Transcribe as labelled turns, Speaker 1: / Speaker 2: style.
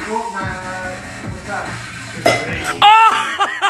Speaker 1: ลูกมาคุณค่ะ
Speaker 2: Oh!